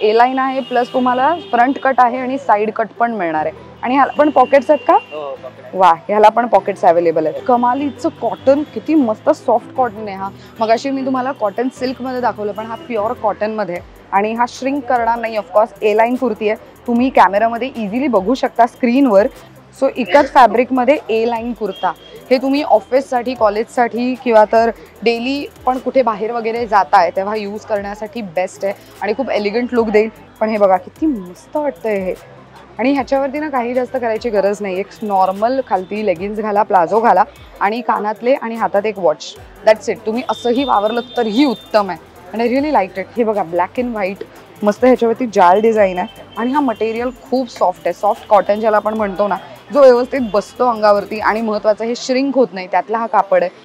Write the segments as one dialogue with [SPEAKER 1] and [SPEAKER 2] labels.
[SPEAKER 1] ए line आहे plus तुम्हाला front cut आहे आणि साइड कट पण मिळणार आहे. आणि ह्याला पण पॉकेट्स आहेत का? वा, ह्याला पण पॉकेट्स अवेलेबल आहेत. कमालीचं कॉटन, किती मस्त सॉफ्ट कॉटन आहे हा. मगाशी मी तुम्हाला कॉटन सिल्क मध्ये दाखवलं, पण हा प्युअर कॉटन मध्ये आणि हा श्रिंक करणार नाही. ऑफकोर्स ए लाईन कुर्ती आहे, तुम्ही कॅमेरामध्ये इझिली बघू शकता स्क्रीनवर. सो एकच फॅब्रिकमध्ये ए लाईन कुर्ता, हे तुम्ही ऑफिससाठी, कॉलेजसाठी किंवा तर डेली पण कुठे बाहेर वगैरे जाताय तेव्हा यूज करण्यासाठी बेस्ट आहे आणि खूप एलिगंट लुक देईल. पण हे बघा किती मस्त वाटतंय हे. आणि ह्याच्यावरती ना काही जास्त करायची गरज नाही. एक नॉर्मल खालती लेगिन्स घाला, प्लाझो घाला आणि कानातले आणि हातात एक वॉच, दॅट्स इट. तुम्ही असंही वावरलं तरीही उत्तम आहे. आणि रिअली लाईक इट. हे बघा ब्लॅक अँड व्हाईट मस्त, ह्याच्यावरती जाल डिझाईन आहे आणि हा मटेरियल खूप सॉफ्ट आहे. सॉफ्ट कॉटन ज्याला आपण म्हणतो ना, जो व्यवस्थित बसतो अंगावरती आणि महत्त्वाचं हे श्रिंक होत नाही, त्यातला हा कापड आहे.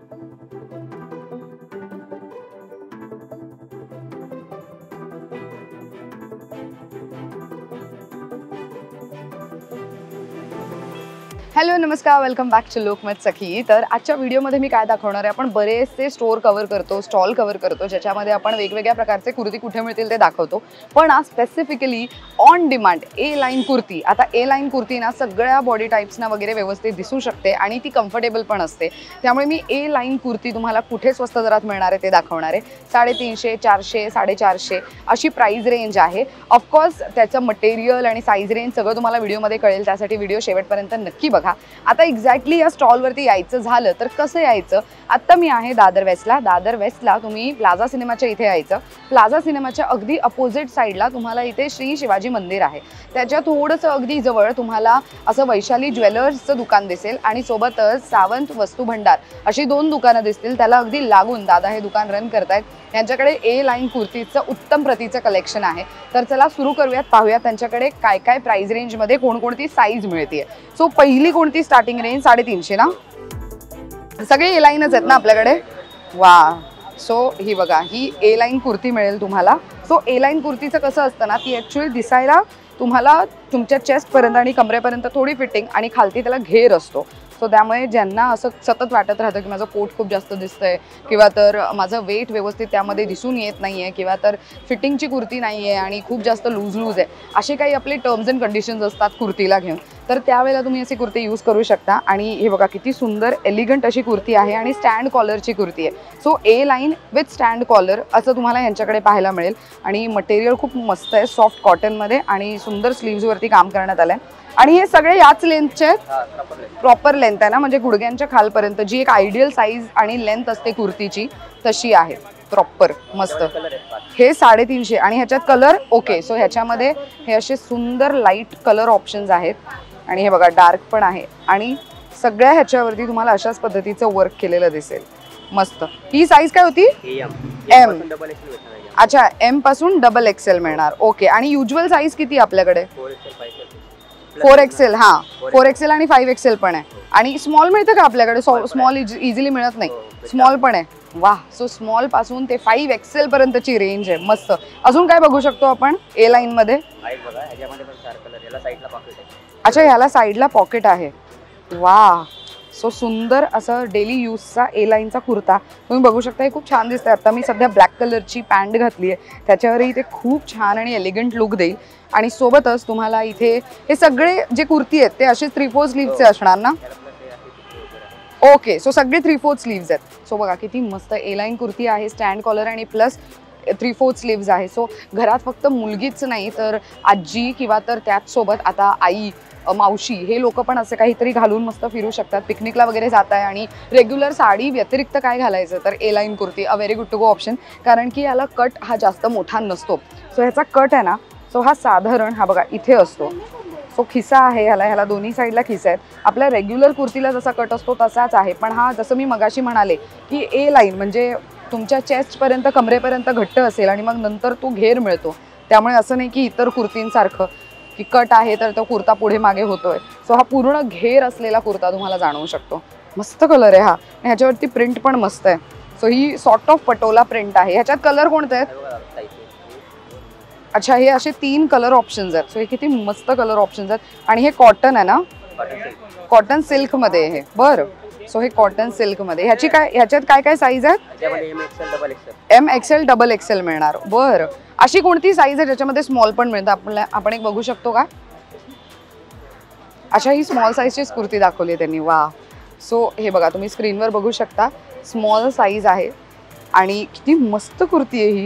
[SPEAKER 1] हॅलो नमस्कार, welcome back to Lokmat Sakhi. तर आजच्या व्हिडिओमध्ये मी काय दाखवणार आहे, आपण बरेचसे स्टोर कव्हर करतो, स्टॉल कव्हर करतो, ज्याच्यामध्ये आपण वेगवेगळ्या प्रकारचे कुर्ती कुठे मिळतील ते दाखवतो. पण आज specifically on demand A line kurti. आता ए लाईन कुर्ती ना सगळ्या बॉडी टाईप्सना वगैरे व्यवस्थित दिसू शकते आणि ती कम्फर्टेबल पण असते. त्यामुळे मी ए लाईन कुर्ती तुम्हाला कुठे स्वस्त दरात मिळणार आहे ते दाखवणार आहे. 350, 400, 450 अशी प्राईस रेंज आहे. ऑफकोर्स त्याचं मटेरियल आणि साईज रेंज सगळं तुम्हाला व्हिडिओमध्ये कळेल, त्यासाठी व्हिडिओ शेवटपर्यंत नक्की बघा. आता एक्झॅक्टली या स्टॉलवरती यायचं झालं तर कसं यायचं? आत्ता मी आहे दादर वेस्टला. दादर वेस्टला तुम्ही प्लाझा सिनेमाच्या इथे यायचं. प्लाझा सिनेमाच्या अगदी अपोजिट साईडला तुम्हाला इथे श्री शिवाजी मंदिर आहे. त्याच्या थोडंसं अगदी जवळ तुम्हाला असं वैशाली ज्वेलर्सचं दुकान दिसेल आणि सोबतच सावंत वस्तू भंडार अशी 2 दुकानं दिसतील. त्याला अगदी लागून दादा हे दुकान रन करतायत. यांच्याकडे ए लाईन कुर्तीचं उत्तम प्रतीचं कलेक्शन आहे. तर चला सुरू करूयात, पाहूयात त्यांच्याकडे काय काय प्राइस रेंजमध्ये कोणकोणती साईज मिळते. सो पहिली कोणती स्टार्टिंग रेंज? 350 ना? सगळे ए लाईनच आहेत ना आपल्याकडे? वा, सो ही बघा, ही ए लाईन कुर्ती मिळेल तुम्हाला. सो ए लाईन कुर्तीचं कसं असतं ना, ती ॲक्च्युअली दिसायला तुम्हाला तुमच्या चेस्टपर्यंत आणि कमरेपर्यंत थोडी फिटिंग आणि खालती त्याला घेर असतो. सो त्यामुळे ज्यांना असं सतत वाटत राहतं की माझं पोट खूप जास्त दिसतंय किंवा तर माझं वेट व्यवस्थित त्यामध्ये दिसून येत नाही आहे किंवा तर फिटिंगची कुर्ती नाही आहे आणि खूप जास्त लूज आहे, असे काही आपले टर्म्स अँड कंडिशन्स असतात कुर्तीला घेऊन, तर त्यावेळेला तुम्ही अशी कुर्ती यूज करू शकता. आणि हे बघा किती सुंदर एलिगंट अशी कुर्ती आहे आणि स्टँड कॉलरची कुर्ती आहे. So A line with stand collar असं तुम्हाला यांच्याकडे पाहायला मिळेल. आणि मटेरियल खूप मस्त आहे, सॉफ्ट कॉटनमध्ये आणि सुंदर स्लीव्जवरती काम करण्यात आलं आहे. आणि हे सगळे याच लेंथचे आहेत, प्रॉपर लेंथ आहे ना, म्हणजे गुडघ्यांच्या खालपर्यंत जी एक आयडियल साईज आणि लेंथ असते कुर्तीची तशी आहे प्रॉपर मस्त. हे 350 आणि ह्याच्यात कलर ओके. सो ह्याच्यामध्ये हे असे सुंदर लाईट कलर ऑप्शन्स आहेत आणि हे बघा डार्क पण आहे आणि सगळ्या ह्याच्यावरती तुम्हाला अशाच पद्धतीचं वर्क केलेलं दिसेल मस्त. ही साईज काय होती? एम. अच्छा, एम पासून डबल एक्सेल मिळणार. ओके. आणि युज्युअल साईज किती आपल्याकडे? 4XL. हां, 4XL आणि 5XL पण आहे. आणि स्मॉल मिळतं का आपल्याकडे? स्मॉल इझिली मिळत नाही, स्मॉल पण आहे. वाह, सो स्मॉल पासून ते 5XL पर्यंतची रेंज आहे मस्त. अजून काय बघू शकतो आपण ए लाईन मध्ये? अच्छा, ह्याला साईडला पॉकेट आहे. वाह, सो सुंदर असं डेली यूजचा ए लाईनचा कुर्ता तुम्ही बघू शकता. हे खूप छान दिसतंय. आता मी सध्या ब्लॅक कलरची पॅन्ट घातली आहे, त्याच्यावरही ते खूप छान आणि एलिगंट लुक देईल. आणि सोबतच तुम्हाला इथे हे सगळे जे कुर्ती आहेत ते असे 3/4 स्लीव्हचे असणार ना? ओके. सो सगळे 3/4 स्लीव्ज आहेत. सो बघा किती मस्त ए लाईन कुर्ती आहे, स्टँड कॉलर आणि प्लस 3/4 स्लीव्ज आहे. सो घरात फक्त मुलगीच नाही तर आजी किंवा तर त्याचसोबत आता आई, मावशी हे लोक पण असे काहीतरी घालून मस्त फिरू शकतात. पिकनिकला वगैरे जात आहे आणि रेग्युलर साडी व्यतिरिक्त काय घालायचं तर A line kurti a very good to go option. कारण की याला कट हा जास्त मोठा नसतो. सो ह्याचा कट आहे ना, सो हा साधारण हा बघा इथे असतो. सो खिसा आहे ह्याला दोन्ही साईडला खिसा आहेत. आपल्या रेग्युलर कुर्तीला जसा कट असतो तसाच आहे. पण हा जसं मी मगाशी म्हणाले की ए लाईन म्हणजे तुमच्या चेस्टपर्यंत कमरेपर्यंत घट्ट असेल आणि मग नंतर तो घेर मिळतो. त्यामुळे असं नाही की इतर कुर्तींसारखं की कट आहे तर तो कुर्ता पुढे मागे होतोय. सो हा पूर्ण घेर असलेला कुर्ता तुम्हाला जाणवू शकतो. मस्त कलर आहे हा आणि ह्याच्यावरती प्रिंट पण मस्त आहे. सो ही सॉर्ट ऑफ पटोला प्रिंट आहे. ह्याच्यात कलर कोणते आहेत? अच्छा, हे असे 3 कलर ऑप्शन्स आहेत. सो हे किती मस्त कलर ऑप्शन्स आहेत. आणि हे कॉटन आहे ना? कॉटन सिल्क मध्ये हे. बरं, सो हे कॉटन सिल्क मध्ये ह्याच्यात काय काय साईज आहेत? एम एक्सेल डबल एक्सेल मिळणार. बरं, अशी कोणती साईज आहे ज्याच्यामध्ये स्मॉल पण मिळतं? आपण एक बघू शकतो का? अच्छा, ही स्मॉल साईजचीच कुर्ती दाखवली आहे त्यांनी. वा. सो हे बघा, तुम्ही स्क्रीनवर बघू शकता, स्मॉल साईज आहे आणि किती मस्त कुर्ती आहे ही.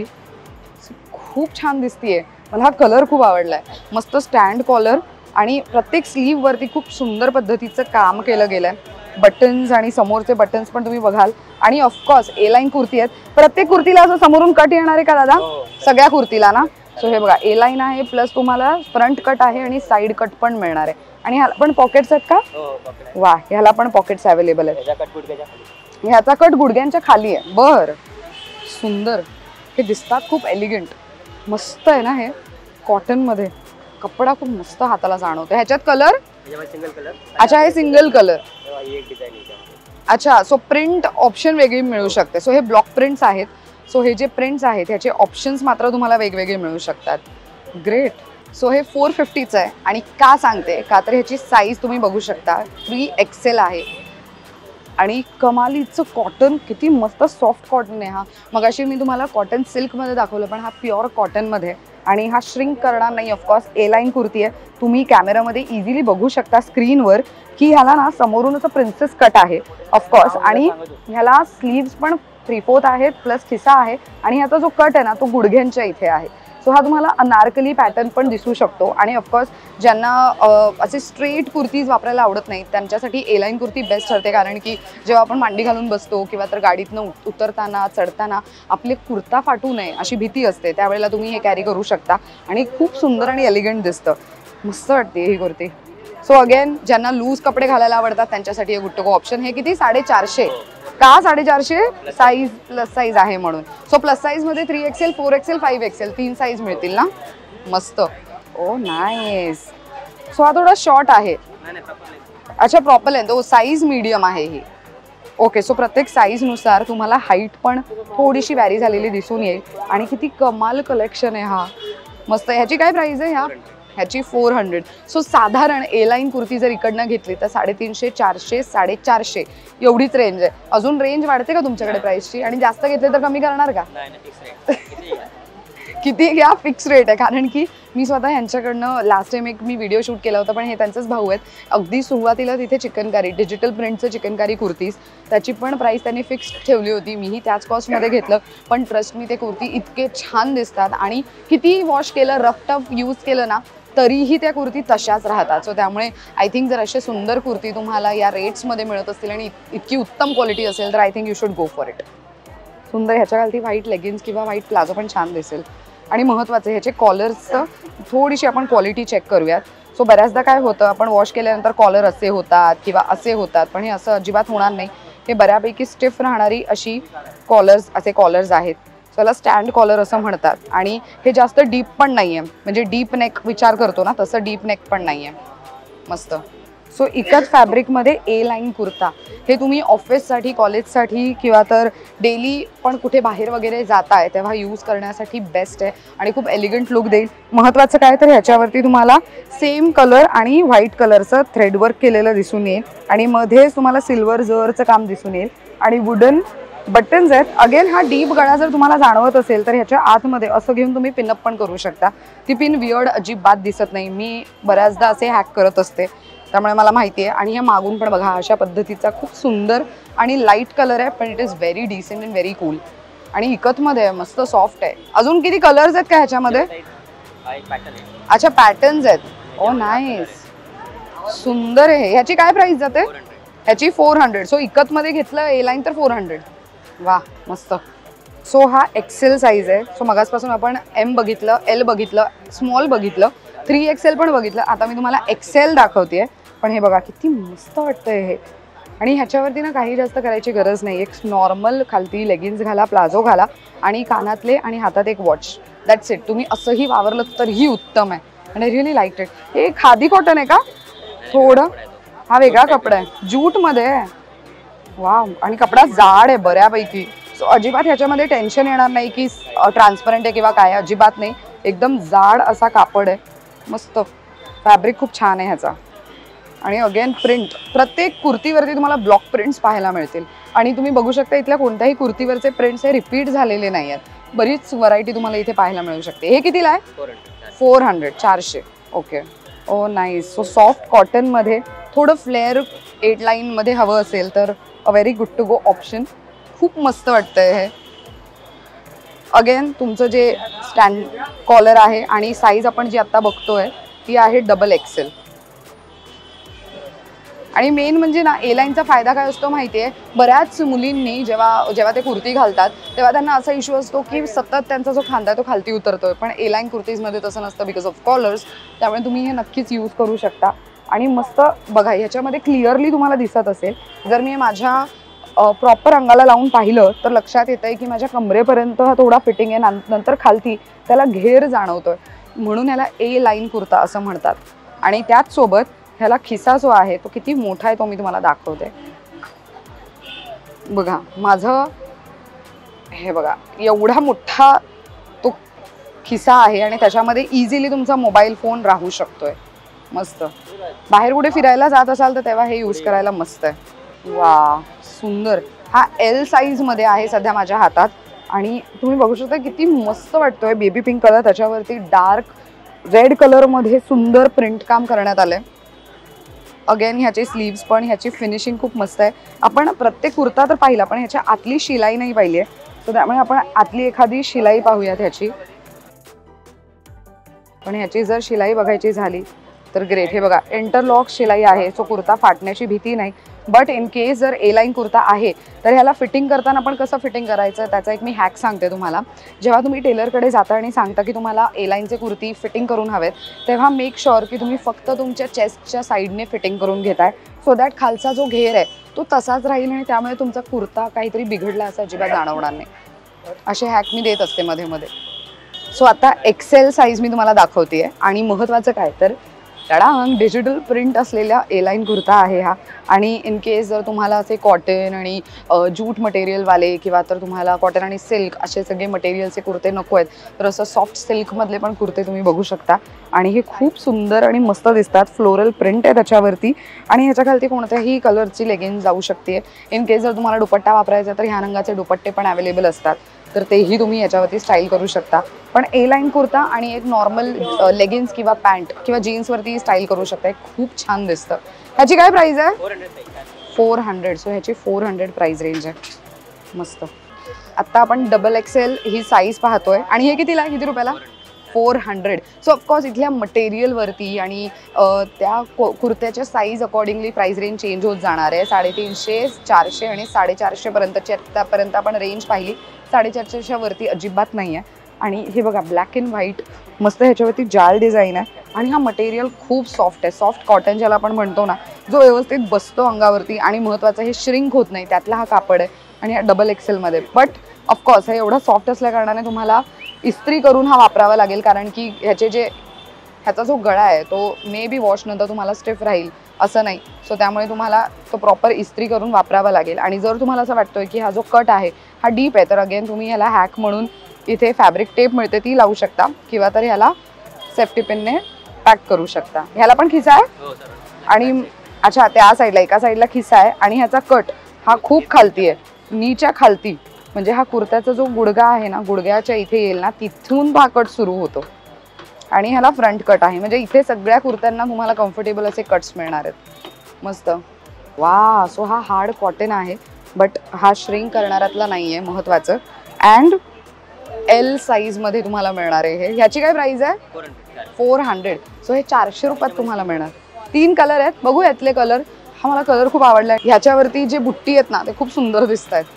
[SPEAKER 1] खूप छान दिसतीये. मला हा कलर खूप आवडलाय. मस्त स्टँड कॉलर आणि प्रत्येक स्लीव वरती खूप सुंदर पद्धतीचं काम केलं गेलंय. बटन्स आणि समोरचे बटन्स पण तुम्ही बघाल. आणि ऑफकोर्स ए लाईन कुर्ती आहेत. प्रत्येक कुर्तीला असं समोरून कट येणार आहे का दादा? सगळ्या कुर्तीला ना. सो हे बघा, ए लाईन आहे प्लस तुम्हाला फ्रंट कट आहे आणि साईड कट पण मिळणार आहे. आणि ह्याला पण पॉकेट्स आहेत का? वा, ह्याला पण पॉकेट्स अवेलेबल आहेत. ह्याचा कट गुडघ्यांच्या खाली आहे. बर, सुंदर. हे दिसतात खूप एलिगंट. मस्त आहे ना हे कॉटन मध्ये. कपडा खूप मस्त हाताला जाणवतो. ह्याच्यात कलर? अच्छा, हे सिंगल कलर. अच्छा, सो प्रिंट ऑप्शन वेगळी मिळू शकते. सो हे ब्लॉक प्रिंट्स आहेत. सो हे जे प्रिंट्स आहेत ह्याचे ऑप्शन्स मात्र तुम्हाला वेगवेगळे मिळू शकतात. ग्रेट. सो हे 450चं आहे. आणि का सांगते का तर ह्याची साईज तुम्ही बघू शकता 3XL आहे. आणि कमालीचं कॉटन, किती मस्त सॉफ्ट कॉटन आहे हा. मगाशी मी तुम्हाला कॉटन सिल्कमध्ये दाखवलं, पण हा प्युअर कॉटनमध्ये. आणि हा श्रिंक करणार नाही. ऑफकोर्स ए लाईन कुर्ती आहे. तुम्ही कॅमेरामध्ये इझिली बघू शकता स्क्रीनवर की ह्याला ना समोरून असं प्रिन्सेस कट आहे ऑफकोर्स. आणि ह्याला स्लीव्स पण 3/4 आहेत प्लस खिसा आहे. आणि ह्याचा जो कट आहे ना तो गुडघ्यांच्या इथे आहे. सो हा तुम्हाला अनारकली पॅटर्न पण दिसू शकतो. आणि ऑफकोर्स ज्यांना असे स्ट्रेट कुर्तीज वापरायला आवडत नाही त्यांच्यासाठी ए लाईन कुर्ती बेस्ट ठरते. कारण की जेव्हा आपण मांडी घालून बसतो किंवा तर गाडीतनं उतरताना चढताना आपले कुर्ता फाटू नये अशी भीती असते, त्यावेळेला तुम्ही हे कॅरी करू शकता. आणि खूप सुंदर आणि एलिगंट दिसतं. मस्त वाटते ही कुर्ती. सो अगेन, ज्यांना लूज कपडे घालायला आवडतात त्यांच्यासाठी हे गुड टू गो ऑप्शन. हे किती? 450. का 450? साईज प्लस साईज आहे म्हणून. सो प्लस साईजमध्ये 3XL 4XL 5XL 3 साईज मिळतील ना. मस्त. Oh nice. सो हा थोडा शॉर्ट आहे. अच्छा, proper length. Oh, size medium आहे ही. ओके. सो प्रत्येक साईजनुसार तुम्हाला हाईट पण थोडीशी वॅरी झालेली दिसून येईल. आणि किती कमाल कलेक्शन आहे हा. मस्त. ह्याची काय प्राइस आहे ह्याची 400. सो साधारण ए लाईन कुर्ती जर इकडनं घेतली तर 350, 400, 450 एवढीच रेंज आहे. अजून रेंज वाढते का तुमच्याकडे प्राइसची? आणि जास्त घेतले तर कमी करणार का? किती घ्या, फिक्स रेट आहे. कारण की मी स्वतः यांच्याकडनं लास्ट टाइम एक मी व्हिडिओ शूट केला होता, पण हे त्यांचेच भाऊ आहेत. अगदी सुरुवातीला तिथे चिकनकारी डिजिटल प्रिंटचं चिकनकारी कुर्तीज त्याची पण प्राइस त्यांनी फिक्स ठेवली होती. मीही त्याच कॉस्टमध्ये घेतलं. पण ट्रस्ट मी, ते कुर्ती इतके छान दिसतात आणि कितीही वॉश केलं, रफ टफ यूज केलं ना तरीही त्या कुर्ती तशाच राहतात. सो त्यामुळे आय थिंक जर असे सुंदर कुर्ती तुम्हाला या रेट्समध्ये मिळत असतील आणि इतकी उत्तम क्वालिटी असेल तर I think you should go for it. सुंदर. ह्याच्या खालती व्हाईट लेगिन्स किंवा व्हाईट प्लाझो पण छान दिसेल. आणि महत्त्वाचं ह्याचे कॉलर्सचं थोडीशी आपण क्वालिटी चेक करूयात. सो बऱ्याचदा काय होतं, आपण वॉश केल्यानंतर कॉलर असे होतात किंवा असे होतात, पण हे असं अजिबात होणार नाही. हे बऱ्यापैकी स्टिफ राहणारी अशी असे कॉलर्स आहेत. सो याला स्टँड कॉलर असं म्हणतात. आणि हे जास्त डीप पण नाही आहे, म्हणजे डीप नेक विचार करतो ना तसं डीप नेक पण नाही आहे. मस्त. सो इकत फॅब्रिकमध्ये ए लाईन कुर्ता हे तुम्ही ऑफिससाठी, कॉलेजसाठी किंवा तर डेली पण कुठे बाहेर वगैरे जाताय तेव्हा यूज करण्यासाठी बेस्ट आहे आणि खूप एलिगंट लुक देईल. महत्त्वाचं काय तर ह्याच्यावरती तुम्हाला सेम कलर आणि व्हाईट कलरचं थ्रेडवर्क केलेलं दिसून येईल. आणि मध्येच तुम्हाला सिल्वर जरचं काम दिसून येईल. आणि वुडन बटन्स आहेत. अगेन हा डीप गळा जर तुम्हाला जाणवत असेल तर ह्याच्या आतमध्ये असं घेऊन तुम्ही पिनअप पण करू शकता. ती पिन वियर्ड अजिबात दिसत नाही. मी बऱ्याचदा असे हॅक करत असते, त्यामुळे मला माहिती आहे. आणि हे मागून पण बघा, अशा पद्धतीचा खूप सुंदर आणि लाईट कलर आहे, पण it is very decent and very cool. आणि इकतमध्ये मस्त सॉफ्ट आहे. अजून किती कलर्स आहेत का ह्याच्यामध्ये? अच्छा, पॅटर्न्स आहेत. Oh nice. सुंदर आहे. ह्याची काय प्राइस जाते? ह्याची 400. सो इकतमध्ये घेतलं ए लाईन तर 400. वा, मस्त. सो हा एक्सेल साईज आहे. सो मगासपासून आपण एम बघितलं, एल बघितलं, स्मॉल बघितलं, 3XL पण बघितलं. आता मी तुम्हाला एक्सेल दाखवते. पण हे बघा किती मस्त वाटतंय हे. आणि ह्याच्यावरती ना काही जास्त करायची गरज नाही. एक नॉर्मल खालती लेगिन्स घाला, प्लाझो घाला आणि कानातले आणि हातात एक वॉच. That's it. तुम्ही असंही वावरलं तरीही उत्तम आहे. आणि रिअली लाईक इट. हे खादी कॉटन आहे का? थोडं हा वेगळा कपडा आहे, ज्यूटमध्ये आहे. वा. आणि कपडा जाड आहे बऱ्यापैकी. सो अजिबात ह्याच्यामध्ये टेन्शन येणार नाही की ट्रान्सपरंट आहे किंवा काय, अजिबात नाही. एकदम जाड असा कापड आहे. मस्त. फॅब्रिक खूप छान आहे ह्याचा. आणि अगेन प्रिंट, प्रत्येक कुर्तीवरती तुम्हाला ब्लॉक प्रिंट्स पाहायला मिळतील. आणि तुम्ही बघू शकता इथल्या कोणत्याही कुर्तीवरचे प्रिंट्स हे रिपीट झालेले नाही आहेत. बरीच व्हरायटी तुम्हाला इथे पाहायला मिळू शकते. हे कितीला आहे? 400, 400. Okay. Oh nice. So soft कॉटनमध्ये थोडं फ्लेअर 8 लाईनमध्ये हवं असेल तर a very good to go option. खूप मस्त वाटतंय हे. अगेन तुमचं जे स्टँड कॉलर आहे आणि साईज आपण जी आत्ता बघतोय ती आहे XXL. आणि मेन म्हणजे ना ए लाईनचा फायदा काय असतो माहिती आहे, बऱ्याच मुलींनी जेव्हा ते कुर्ती घालतात तेव्हा त्यांना असा इश्यू असतो की सतत त्यांचा जो खांदा आहे तो खालती उतरतोय. पण ए लाईन कुर्तीजमध्ये तसं नसतं बिकॉज ऑफ कॉलर्स. त्यामुळे तुम्ही हे नक्कीच यूज करू शकता. आणि मस्त बघा ह्याच्यामध्ये क्लिअरली तुम्हाला दिसत असेल, जर मी माझ्या प्रॉपर अंगाला लावून पाहिलं तर लक्षात येतंय की माझ्या कमरेपर्यंत हा थोडा फिटिंग आहे, नंतर खालती त्याला घेर जाणवतोय, म्हणून ह्याला ए लाईन कुर्ता असं म्हणतात. आणि त्याचसोबत ह्याला खिसा जो आहे तो किती मोठा आहे तो मी तुम्हाला दाखवते. बघा माझं हे बघा एवढा मोठा तो खिसा आहे आणि त्याच्यामध्ये इझिली तुमचा मोबाईल फोन राहू शकतोय. मस्त. बाहेर कुठे फिरायला जात असाल तर तेव्हा हे यूज करायला मस्त आहे. वा सुंदर. हा L साईजमध्ये आहे सध्या माझ्या हातात. आणि तुम्ही बघू शकता किती मस्त वाटतोय. बेबी पिंक कलर, त्याच्यावरती डार्क रेड कलरमध्ये सुंदर प्रिंट काम करण्यात आलंय. अगेन ह्याचे स्लीव्स पण, ह्याची फिनिशिंग खूप मस्त आहे. आपण प्रत्येक कुर्ता तर पाहिला पण ह्याच्या आतली शिलाई नाही पाहिली आहे, तर त्यामुळे आपण आतली एखादी शिलाई पाहूयात ह्याची. पण ह्याची जर शिलाई बघायची झाली तर ग्रेट. हे बघा इंटरलॉक शिलाई आहे, सो कुर्ता फाटण्याची भीती नाही. बट इन केस जर ए लाईन कुर्ता आहे तर ह्याला फिटिंग करताना पण कसं फिटिंग करायचं त्याचा एक मी हॅक सांगते तुम्हाला. जेव्हा तुम्ही टेलरकडे जाता आणि सांगता की तुम्हाला ए लाईनचे कुर्ती फिटिंग करून हवेत, तेव्हा मेक शुअर की तुम्ही फक्त तुमच्या चेस्टच्या साईडने फिटिंग करून घेताय, सो दॅट खालचा जो घेर आहे तो तसाच राहील आणि त्यामुळे तुमचा कुर्ता काहीतरी बिघडला असं अजिबात जाणवणार नाही. असे हॅक मी देत असते मध्ये मध्ये. सो आता XL साईज मी तुम्हाला दाखवते आहे. आणि महत्त्वाचं काय तर डिजिटल प्रिंट असलेला ए लाईन कुर्ता आहे हा. आणि इन केस जर तुम्हाला असे कॉटन आणि जूट मटेरियलवाले किंवा तर तुम्हाला कॉटन आणि सिल्क असे सगळे मटेरियलचे कुर्ते नको आहेत, तर असं सॉफ्ट सिल्कमधले पण कुर्ते तुम्ही बघू शकता. आणि हे खूप सुंदर आणि मस्त दिसतात. फ्लोरल प्रिंट आहे त्याच्यावरती आणि ह्याच्या खालती कोणत्याही कलरची लेगिन्स जाऊ शकते. इन केस जर तुम्हाला दुपट्टा वापरायचा तर ह्या रंगाचे दुपट्टे पण अवेलेबल असतात, तर तेही तुम्ही याच्यावरती स्टाईल करू शकता. पण ए लाईन कुर्ता आणि एक नॉर्मल लेगिन्स किंवा पॅन्ट किंवा जीन्सवरती स्टाईल करू शकता. खूप छान दिसतं. ह्याची काय प्राइस आहे? 400. सो ह्याची 400 प्राइस रेंज आहे. मस्त. आत्ता आपण XXL ही साईज पाहतोय. आणि हे कितीला, किती रुपयाला? 400. सो ऑफकोर्स इथल्या मटेरियलवरती आणि त्या कुर्त्याच्या size accordingly price range change होत जाणार आहे. 350, 400 आणि 450 पर्यंतची आत्तापर्यंत आपण रेंज पाहिली. 450च्या वरती अजिबात नाही आहे. आणि हे बघा ब्लॅक अँड व्हाईट मस्त ह्याच्यावरती जाल डिझाईन आहे. आणि हा मटेरियल खूप सॉफ्ट आहे. सॉफ्ट कॉटन ज्याला आपण म्हणतो ना, जो व्यवस्थित बसतो अंगावरती. आणि महत्त्वाचं हे श्रिंक होत नाही, त्यातला हा कापड आहे. आणि हा XXLमध्ये. बट ऑफकोर्स हे एवढा सॉफ्ट असल्या कारणाने तुम्हाला इस्त्री करून हा वापरावा लागेल, कारण की ह्याचा जो गळा आहे तो मे बी वॉश नंतर तुम्हाला स्टिफ राहील असं नाही. सो त्यामुळे तुम्हाला तो प्रॉपर इस्त्री करून वापरावा लागेल. आणि जर तुम्हाला असं वाटतोय की हा जो कट आहे हा डीप आहे, तर अगेन तुम्ही ह्याला हॅक म्हणून इथे फॅब्रिक टेप मिळते ती लावू शकता, किंवा तर ह्याला सेफ्टी पिनने पॅक करू शकता. ह्याला पण खिसा आहे. आणि अच्छा, त्या साईडला एका साईडला खिसा आहे. आणि ह्याचा कट हा खूप खालती आहे, नीच्या खालती. म्हणजे हा कुर्त्याचा जो गुडगा आहे ना, गुडघ्याच्या इथे येईल ना, तिथून हा कट सुरू होतो. आणि ह्याला फ्रंट कट आहे. म्हणजे इथे सगळ्या कुर्त्यांना तुम्हाला कम्फर्टेबल असे कट्स मिळणार आहेत. मस्त. वा. सो हा हार्ड कॉटन आहे, बट हा श्रिंक करणाऱ्यातला नाही आहे, महत्त्वाचं. अँड L साईजमध्ये तुम्हाला मिळणार आहे. ह्याची काय प्राइस आहे? 400. सो हे 400 रुपयात तुम्हाला मिळणार. 3 कलर आहेत, बघू यातले कलर. हा मला कलर खूप आवडला. ह्याच्यावरती जे बुट्टी आहेत ना ते खूप सुंदर दिसत आहेत.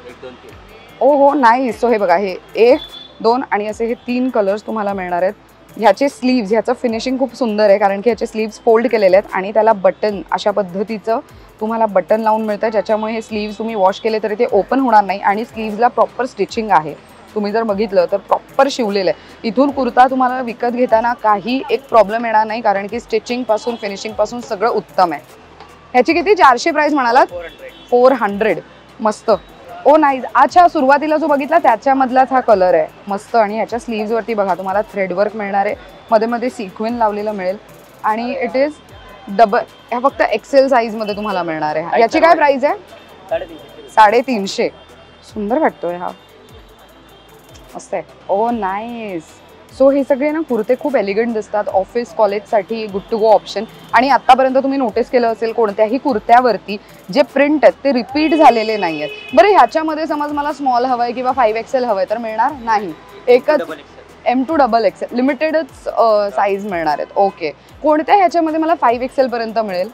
[SPEAKER 1] ओ हो नाईस. सो हे बघा, हे 1, 2 आणि असे हे 3 कलर्स तुम्हाला मिळणार आहेत. ह्याचे स्लीव्स, ह्याचं फिनिशिंग खूप सुंदर आहे, कारण की ह्याचे स्लीव्स फोल्ड केलेले आहेत आणि त्याला बटन अशा पद्धतीचं तुम्हाला बटन लावून मिळतं, ज्याच्यामुळे हे स्लीव्स तुम्ही वॉश केले तरी ते ओपन होणार नाही. आणि स्लीव्सला प्रॉपर स्टिचिंग आहे. तुम्ही जर बघितलं तर प्रॉपर शिवलेलं आहे. इथून कुर्ता तुम्हाला विकत घेताना काही एक प्रॉब्लेम येणार नाही, कारण की स्टिचिंगपासून फिनिशिंगपासून सगळं उत्तम आहे. ह्याची किती? 400 प्राइस म्हणालात? 400. मस्त. Oh nice. अच्छा, सुरुवातीला जो बघितला त्याच्यामधलाच हा कलर आहे. मस्त. आणि ह्याच्या स्लीव्सवरती बघा तुम्हाला थ्रेडवर्क मिळणार आहे, मध्ये मध्ये सिक्वेन्स लावलेलं मिळेल. आणि इट इज डबल, ह्या फक्त एक्सेल साईज मध्ये तुम्हाला मिळणार आहे. याची काय प्राइस आहे? 350. सुंदर वाटतोय हा, मस्त आहे. ओ नाईस. सो हे सगळे ना कुर्ते खूप एलिगंट दिसतात, ऑफिस कॉलेजसाठी गुड टू गो ऑप्शन. आणि आतापर्यंत तुम्ही नोटीस केलं असेल कोणत्याही कुर्त्यावरती जे प्रिंट आहेत ते रिपीट झालेले नाही आहेत. बरं ह्याच्यामध्ये समज मला स्मॉल हवंय किंवा 5XL हवंय तर मिळणार नाही, एकच M2XXL लिमिटेडच साईज मिळणार आहेत. ओके, कोणत्या ह्याच्यामध्ये मला 5XL पर्यंत मिळेल?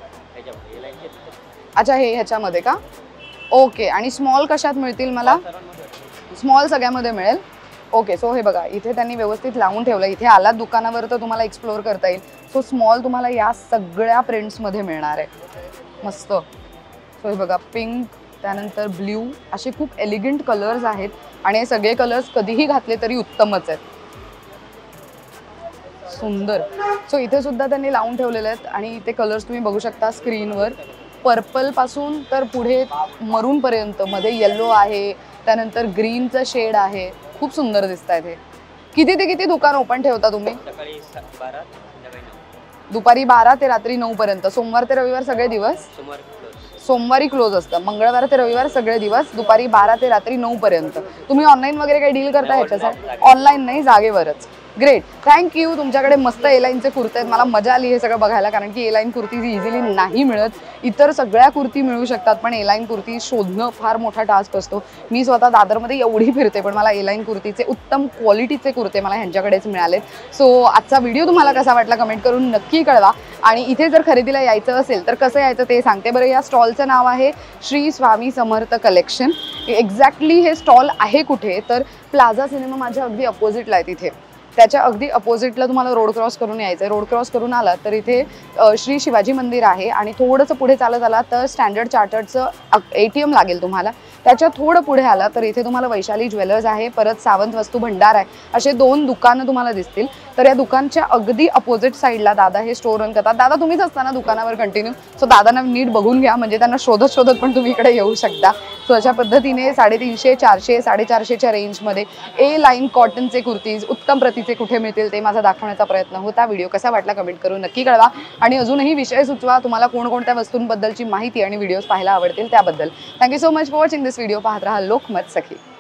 [SPEAKER 1] अच्छा, हे ह्याच्यामध्ये का? ओके, आणि स्मॉल कशात मिळतील मला? स्मॉल सगळ्यामध्ये मिळेल. ओके, सो हे बघा इथे त्यांनी व्यवस्थित लावून ठेवलं. इथे आलात दुकानावर तर तुम्हाला एक्सप्लोअर करता येईल. सो स्मॉल तुम्हाला या सगळ्या प्रिंट्समध्ये मिळणार आहे. मस्त. सो हे बघा पिंक, त्यानंतर ब्ल्यू, असे खूप एलिगंट कलर्स आहेत आणि हे सगळे कलर्स कधीही घातले तरी उत्तमच आहेत. सुंदर. सो इथे सुद्धा त्यांनी लावून ठेवलेले आहेत आणि इथे कलर्स तुम्ही बघू शकता स्क्रीनवर. पर्पल पासून तर पुढे मरून पर्यंत, मध्ये येलो आहे, त्यानंतर ग्रीनचं शेड आहे. खूप सुंदर दिसत आहेत हे. किती ते किती दुकान ओपन ठेवता तुम्ही? दुपारी 12 ते रात्री 9 पर्यंत. सोमवार ते रविवार सगळे दिवस? सोमवारी क्लोज असतं. मंगळवार ते रविवार सगळे दिवस दुपारी 12 ते रात्री 9 पर्यंत. तुम्ही ऑनलाईन वगैरे काही डील करता ह्याच्यासाठी? ऑनलाईन नाही, जागेवरच. Great, thank you. तुमच्याकडे मस्त A-लाईनचे कुर्ते आहेत. मला मजा आली हे सगळं बघायला, कारण की A-लाईन कुर्ती इझिली नाही मिळत. इतर सगळ्या कुर्ती मिळू शकतात पण A-लाईन कुर्ती शोधणं फार मोठा टास्क असतो. मी स्वतः दादरमध्ये एवढी फिरते पण मला A-लाईन कुर्तीचे उत्तम क्वालिटीचे कुर्ते मला ह्यांच्याकडेच मिळालेत. सो आजचा व्हिडिओ तुम्हाला कसा वाटला कमेंट करून नक्की कळवा. आणि इथे जर खरेदीला यायचं असेल तर कसं यायचं ते सांगते. बरं, या स्टॉलचं नाव आहे श्री स्वामी समर्थ कलेक्शन. एक्झॅक्टली हे स्टॉल आहे कुठे तर प्लाझा सिनेमा माझ्या अगदी अपोजिटला आहे. तिथे त्याच्या अगदी अपोजिटला तुम्हाला रोड क्रॉस करून यायचं आहे. रोड क्रॉस करून आला तर इथे श्री शिवाजी मंदिर आहे आणि थोडंसं पुढे चालत आला तर स्टँडर्ड चार्टर्डचं ATM लागेल तुम्हाला. त्याच्या थोडं पुढे आला तर इथे तुम्हाला वैशाली ज्वेलर्स आहे, परत सावंत वस्तू भंडार आहे. असे 2 दुकानं तुम्हाला दिसतील. तर या दुकानच्या अगदी अपोजिट साईडला दादा हे स्टोर रन करतात. दादा तुम्हीच असता ना दुकानावर कंटिन्यू? सो दादांना नीट बघून घ्या, म्हणजे त्यांना शोधत शोधत पण तुम्ही इकडे येऊ शकता. सो अशा पद्धतीने 350, 400, 450च्या रेंजमध्ये A-लाईन कॉटनचे कुर्तीज उत्तम प्रतीचे कुठे मिळतील ते माझा दाखवण्याचा प्रयत्न होता. व्हिडिओ कसा वाटला कमेंट करून नक्की कळवा आणि अजूनही विषय सुचवा तुम्हाला कोणकोणत्या वस्तूंबद्दलची माहिती आणि व्हिडिओज पाहायला आवडतील त्याबद्दल. Thank you so much for watching this video. पाहत राहा लोकमत सखी.